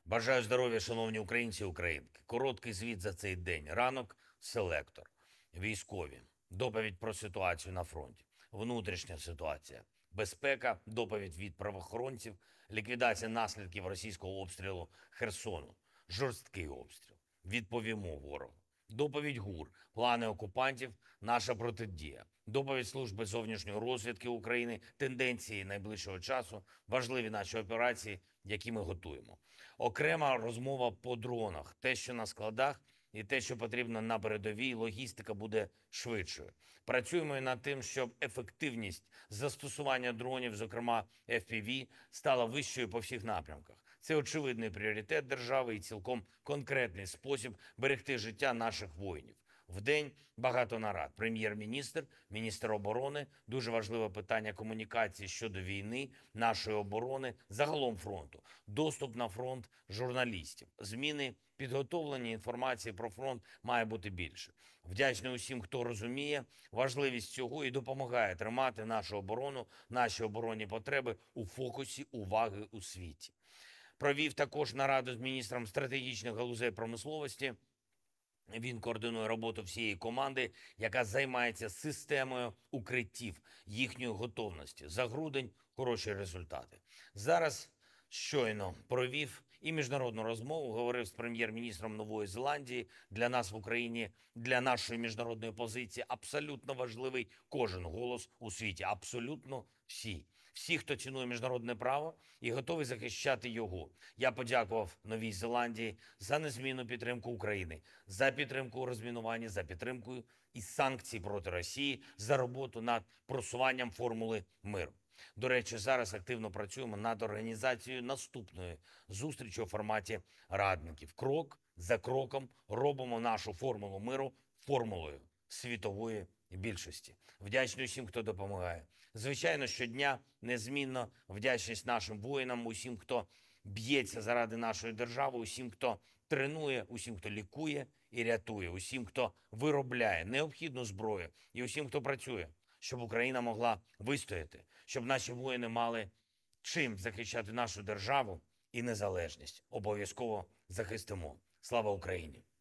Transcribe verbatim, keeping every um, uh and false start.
Бажаю здоров'я, шановні українці і українки. Короткий звіт за цей день. Ранок, селектор, військові, доповідь про ситуацію на фронті, внутрішня ситуація, безпека, доповідь від правоохоронців, ліквідація наслідків російського обстрілу Херсону, жорсткий обстріл. Відповімо ворогу. Доповідь ГУР, плани окупантів, наша протидія. Доповідь Служби зовнішньої розвідки України, тенденції найближчого часу, важливі наші операції, які ми готуємо. Окрема розмова по дронах, те, що на складах, і те, що потрібно на передовій, логістика буде швидшою. Працюємо і над тим, щоб ефективність застосування дронів, зокрема еф пі ві, стала вищою по всіх напрямках. Це очевидний пріоритет держави і цілком конкретний спосіб берегти життя наших воїнів. Вдень багато нарад. Прем'єр-міністр, міністр оборони, дуже важливе питання комунікації щодо війни, нашої оборони, загалом фронту, доступ на фронт журналістів, зміни, підготовлення інформації про фронт має бути більше. Вдячний усім, хто розуміє важливість цього і допомагає тримати нашу оборону, наші оборонні потреби у фокусі уваги у світі. Провів також нараду з міністром стратегічних галузей промисловості. Він координує роботу всієї команди, яка займається системою укриттів, їхньої готовності. За грудень хороші результати. Зараз щойно провів і міжнародну розмову, говорив з прем'єр-міністром Нової Зеландії. Для нас в Україні, для нашої міжнародної позиції абсолютно важливий кожен голос у світі. Абсолютно всі. Всі, хто цінує міжнародне право і готовий захищати його. Я подякував Новій Зеландії за незмінну підтримку України, за підтримку у розмінуванні, за підтримку і санкцій проти Росії, за роботу над просуванням формули миру. До речі, зараз активно працюємо над організацією наступної зустрічі у форматі радників. Крок за кроком робимо нашу формулу миру формулою світової більшості. Вдячний усім, хто допомагає. Звичайно, щодня незмінно вдячність нашим воїнам, усім, хто б'ється заради нашої держави, усім, хто тренує, усім, хто лікує і рятує, усім, хто виробляє необхідну зброю і усім, хто працює, щоб Україна могла вистояти, щоб наші воїни мали чим захищати нашу державу і незалежність. Обов'язково захистимо. Слава Україні!